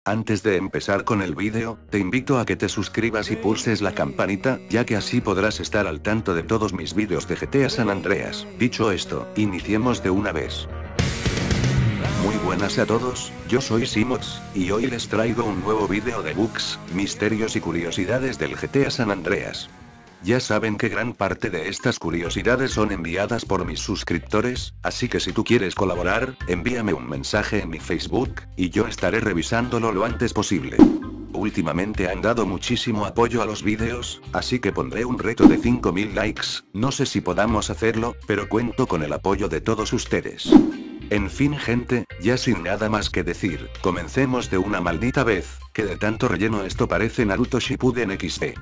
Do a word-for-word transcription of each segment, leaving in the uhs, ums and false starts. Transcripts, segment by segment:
Antes de empezar con el vídeo, te invito a que te suscribas y pulses la campanita, ya que así podrás estar al tanto de todos mis vídeos de G T A San Andreas. Dicho esto, iniciemos de una vez. Muy buenas a todos, yo soy Simox, y hoy les traigo un nuevo vídeo de bugs, misterios y curiosidades del G T A San Andreas. Ya saben que gran parte de estas curiosidades son enviadas por mis suscriptores, así que si tú quieres colaborar, envíame un mensaje en mi Facebook, y yo estaré revisándolo lo antes posible. Últimamente han dado muchísimo apoyo a los vídeos, así que pondré un reto de cinco mil likes, no sé si podamos hacerlo, pero cuento con el apoyo de todos ustedes. En fin gente, ya sin nada más que decir, comencemos de una maldita vez, que de tanto relleno esto parece Naruto Shippuden equis de.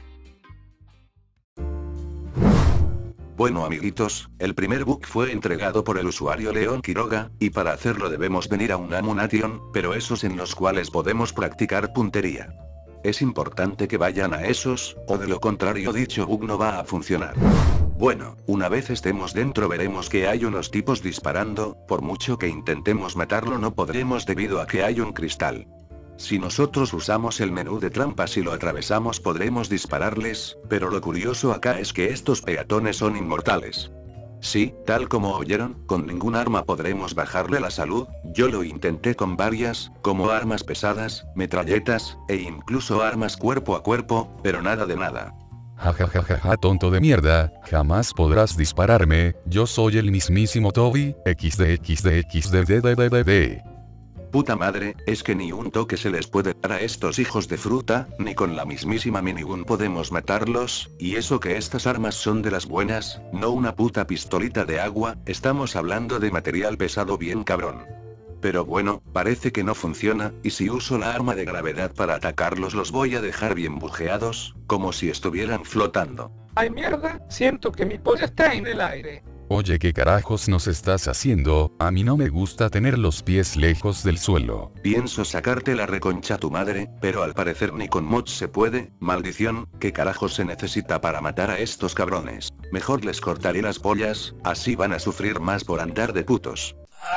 Bueno amiguitos, el primer bug fue entregado por el usuario León Quiroga, y para hacerlo debemos venir a un Amunation, pero esos en los cuales podemos practicar puntería. Es importante que vayan a esos, o de lo contrario dicho bug no va a funcionar. Bueno, una vez estemos dentro veremos que hay unos tipos disparando, por mucho que intentemos matarlo no podremos debido a que hay un cristal. Si nosotros usamos el menú de trampas y lo atravesamos podremos dispararles, pero lo curioso acá es que estos peatones son inmortales. Sí, tal como oyeron, con ningún arma podremos bajarle la salud, yo lo intenté con varias, como armas pesadas, metralletas, e incluso armas cuerpo a cuerpo, pero nada de nada. Jajajaja tonto de mierda, jamás podrás dispararme, yo soy el mismísimo Toby, equis de equis de equis de de de de de de. Puta madre, es que ni un toque se les puede dar a estos hijos de fruta, ni con la mismísima minigun podemos matarlos, y eso que estas armas son de las buenas, no una puta pistolita de agua, estamos hablando de material pesado bien cabrón. Pero bueno, parece que no funciona, y si uso la arma de gravedad para atacarlos los voy a dejar bien bujeados, como si estuvieran flotando. ¡Ay mierda! Siento que mi polla está en el aire. Oye, ¿qué carajos nos estás haciendo? A mí no me gusta tener los pies lejos del suelo. Pienso sacarte la reconcha tu madre, pero al parecer ni con mods se puede, maldición, ¿qué carajos se necesita para matar a estos cabrones? Mejor les cortaré las pollas, así van a sufrir más por andar de putos.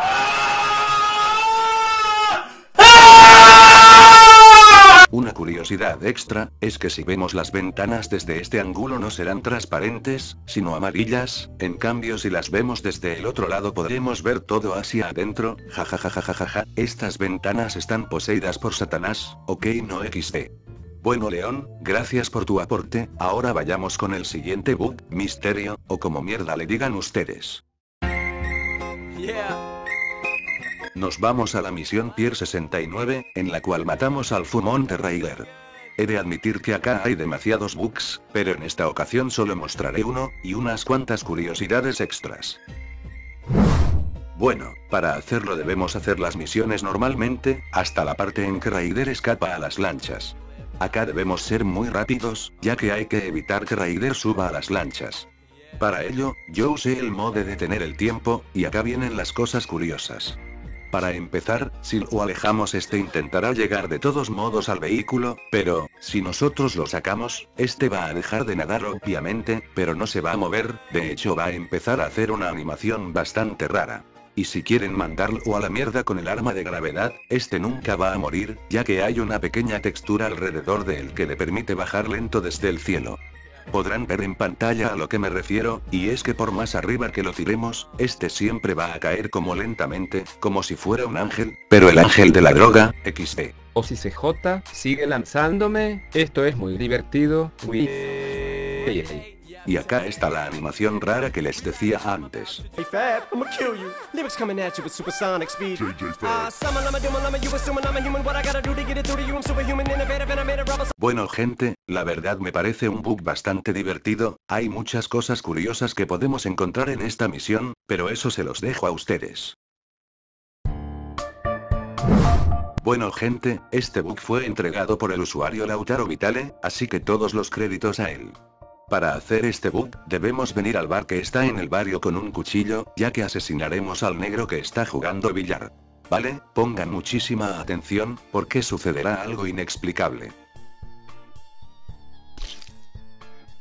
Una curiosidad extra, es que si vemos las ventanas desde este ángulo no serán transparentes, sino amarillas, en cambio si las vemos desde el otro lado podremos ver todo hacia adentro, jajajajajaja, estas ventanas están poseídas por Satanás, ok no equis de. Bueno León, gracias por tu aporte, ahora vayamos con el siguiente bug, misterio, o como mierda le digan ustedes. Yeah. Nos vamos a la misión Pier sesenta y nueve, en la cual matamos al Fumón de Raider. He de admitir que acá hay demasiados bugs, pero en esta ocasión solo mostraré uno, y unas cuantas curiosidades extras. Bueno, para hacerlo debemos hacer las misiones normalmente, hasta la parte en que Raider escapa a las lanchas. Acá debemos ser muy rápidos, ya que hay que evitar que Raider suba a las lanchas. Para ello, yo usé el mod de detener el tiempo, y acá vienen las cosas curiosas. Para empezar, si lo alejamos este intentará llegar de todos modos al vehículo, pero, si nosotros lo sacamos, este va a dejar de nadar obviamente, pero no se va a mover, de hecho va a empezar a hacer una animación bastante rara. Y si quieren mandarlo a la mierda con el arma de gravedad, este nunca va a morir, ya que hay una pequeña textura alrededor de él que le permite bajar lento desde el cielo. Podrán ver en pantalla a lo que me refiero, y es que por más arriba que lo tiremos, este siempre va a caer como lentamente, como si fuera un ángel, pero el ángel de la droga, equis de. O si C J sigue lanzándome, esto es muy divertido. Uy. Y acá está la animación rara que les decía antes. Hey Fab, I'ma kill you. Lyrics coming at you with supersonic speed. Ah, summon, I'm a human, I'm a you assuming I'm a human. What I gotta do to get it through to you? I'm superhuman, innovative, and I made a rubber. Bueno gente, la verdad me parece un bug bastante divertido, hay muchas cosas curiosas que podemos encontrar en esta misión, pero eso se los dejo a ustedes. Bueno gente, este bug fue entregado por el usuario Lautaro Vitale, así que todos los créditos a él. Para hacer este bug, debemos venir al bar que está en el barrio con un cuchillo, ya que asesinaremos al negro que está jugando billar. ¿Vale? Pongan muchísima atención, porque sucederá algo inexplicable.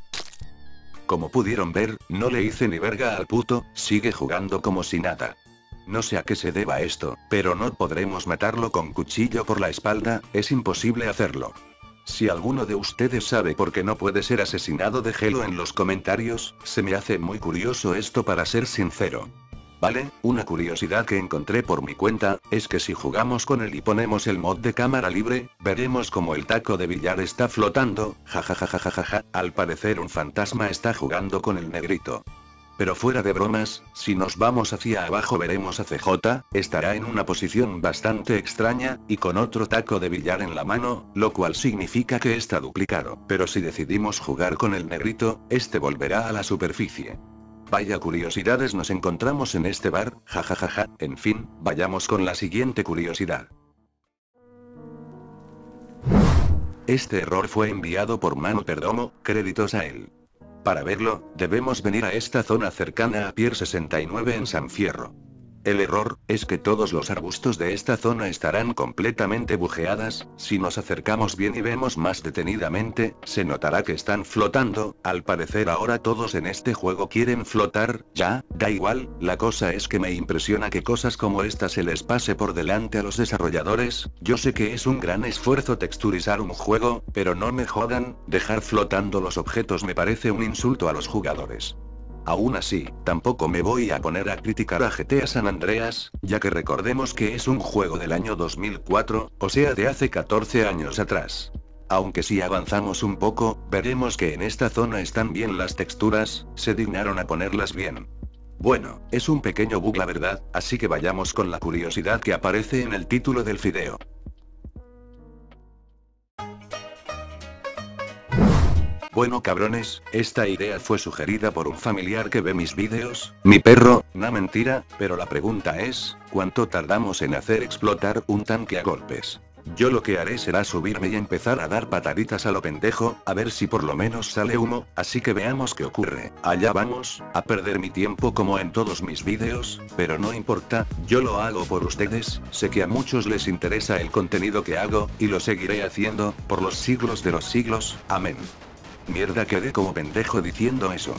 Como pudieron ver, no le hice ni verga al puto, sigue jugando como si nada. No sé a qué se deba esto, pero no podremos matarlo con cuchillo por la espalda, es imposible hacerlo. Si alguno de ustedes sabe por qué no puede ser asesinado, déjelo en los comentarios, se me hace muy curioso esto para ser sincero. Vale, una curiosidad que encontré por mi cuenta, es que si jugamos con él y ponemos el mod de cámara libre, veremos como el taco de billar está flotando, jajajajajaja, al parecer un fantasma está jugando con el negrito. Pero fuera de bromas, si nos vamos hacia abajo veremos a C J, estará en una posición bastante extraña, y con otro taco de billar en la mano, lo cual significa que está duplicado. Pero si decidimos jugar con el negrito, este volverá a la superficie. Vaya curiosidades nos encontramos en este bar, jajajaja, en fin, vayamos con la siguiente curiosidad. Este error fue enviado por Manu Perdomo, créditos a él. Para verlo, debemos venir a esta zona cercana a Pier sesenta y nueve en San Fierro. El error, es que todos los arbustos de esta zona estarán completamente bujeadas, si nos acercamos bien y vemos más detenidamente, se notará que están flotando, al parecer ahora todos en este juego quieren flotar, ya, da igual, la cosa es que me impresiona que cosas como esta se les pase por delante a los desarrolladores, yo sé que es un gran esfuerzo texturizar un juego, pero no me jodan, dejar flotando los objetos me parece un insulto a los jugadores. Aún así, tampoco me voy a poner a criticar a G T A San Andreas, ya que recordemos que es un juego del año dos mil cuatro, o sea de hace catorce años atrás. Aunque si avanzamos un poco, veremos que en esta zona están bien las texturas, se dignaron a ponerlas bien. Bueno, es un pequeño bug la verdad, así que vayamos con la curiosidad que aparece en el título del video. Bueno cabrones, esta idea fue sugerida por un familiar que ve mis vídeos, mi perro, no mentira, pero la pregunta es, ¿cuánto tardamos en hacer explotar un tanque a golpes? Yo lo que haré será subirme y empezar a dar pataditas a lo pendejo, a ver si por lo menos sale humo, así que veamos qué ocurre. Allá vamos, a perder mi tiempo como en todos mis vídeos, pero no importa, yo lo hago por ustedes, sé que a muchos les interesa el contenido que hago, y lo seguiré haciendo, por los siglos de los siglos, amén. Mierda, quedé como pendejo diciendo eso.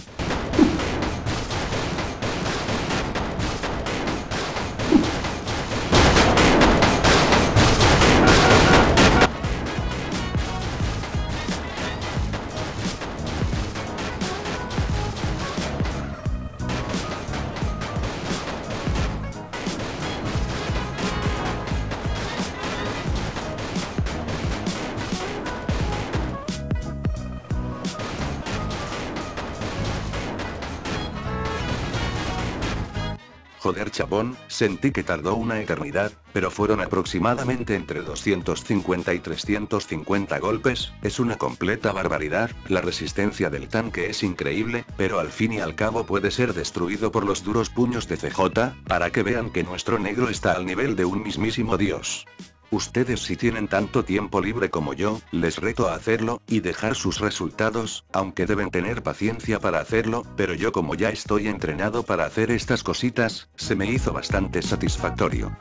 Joder chabón, sentí que tardó una eternidad, pero fueron aproximadamente entre doscientos cincuenta y trescientos cincuenta golpes, es una completa barbaridad, la resistencia del tanque es increíble, pero al fin y al cabo puede ser destruido por los duros puños de C J, para que vean que nuestro negro está al nivel de un mismísimo dios. Ustedes si tienen tanto tiempo libre como yo, les reto a hacerlo, y dejar sus resultados, aunque deben tener paciencia para hacerlo, pero yo como ya estoy entrenado para hacer estas cositas, se me hizo bastante satisfactorio.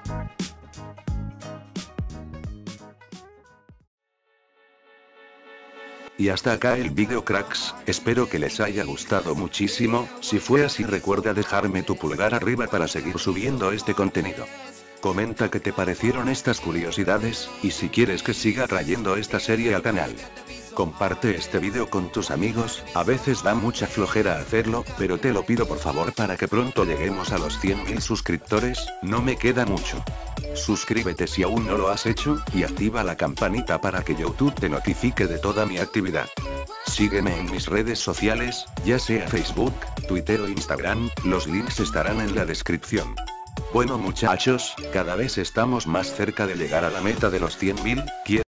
Y hasta acá el vídeo cracks, espero que les haya gustado muchísimo, si fue así recuerda dejarme tu pulgar arriba para seguir subiendo este contenido. Comenta qué te parecieron estas curiosidades, y si quieres que siga trayendo esta serie al canal. Comparte este vídeo con tus amigos, a veces da mucha flojera hacerlo, pero te lo pido por favor para que pronto lleguemos a los cien mil suscriptores, no me queda mucho. Suscríbete si aún no lo has hecho, y activa la campanita para que YouTube te notifique de toda mi actividad. Sígueme en mis redes sociales, ya sea Facebook, Twitter o Instagram, los links estarán en la descripción. Bueno muchachos, cada vez estamos más cerca de llegar a la meta de los cien mil, quiero